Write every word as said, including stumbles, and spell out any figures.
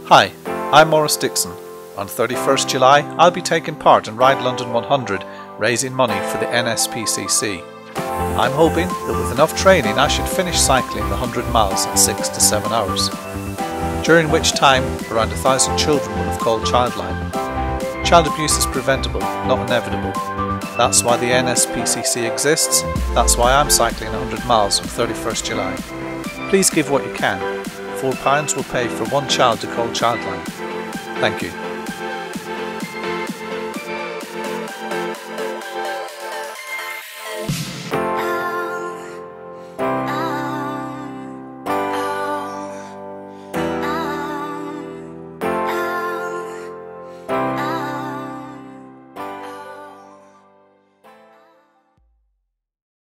Hi, I'm Maurice Dixon. On thirty-first July, I'll be taking part in Ride London one hundred, raising money for the N S P C C. I'm hoping that with enough training I should finish cycling the one hundred miles in six to seven hours, during which time around a thousand children will have called Childline. Child abuse is preventable, not inevitable. That's why the N S P C C exists, that's why I'm cycling one hundred miles on thirty-first July. Please give what you can. Four pounds will pay for one child to call Childline. Thank you.